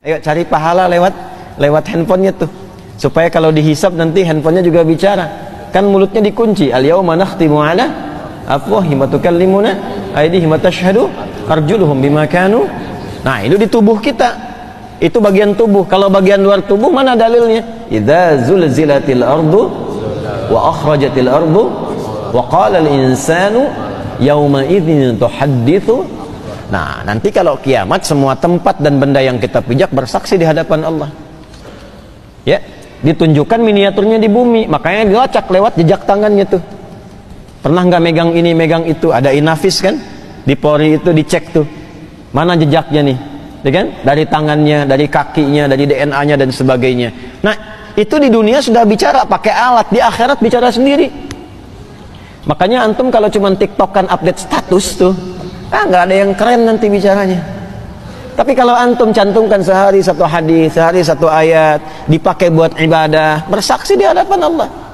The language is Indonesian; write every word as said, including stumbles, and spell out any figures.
Ayo cari pahala lewat lewat handphonenya tuh, supaya kalau dihisab nanti handphonenya juga bicara. Kan mulutnya dikunci, al yauma nakhtimu ala afwahihim wa tukallimuna aydihim wa tashhadu arjuluhum bima kanu. Nah, itu di tubuh kita, itu bagian tubuh. Kalau bagian luar tubuh mana dalilnya? Idza zulzilatil ardu wa akhrajatil ardu wa qala al insanu yauma idzin tuhadditsu. Nah, nanti kalau kiamat semua tempat dan benda yang kita pijak bersaksi di hadapan Allah. Ya, ditunjukkan miniaturnya di bumi, makanya dilacak lewat jejak tangannya tuh. Pernah nggak megang ini, megang itu? Ada Inafis kan? Di Polri itu dicek tuh. Mana jejaknya nih? Ya kan? Dari tangannya, dari kakinya, dari D N A-nya dan sebagainya. Nah, itu di dunia sudah bicara pakai alat, di akhirat bicara sendiri. Makanya antum kalau cuma TikTok-kan update status tuh, ah nggak ada yang keren nanti bicaranya. Tapi kalau antum cantumkan sehari satu hadis, sehari satu ayat, dipakai buat ibadah, bersaksi di hadapan Allah.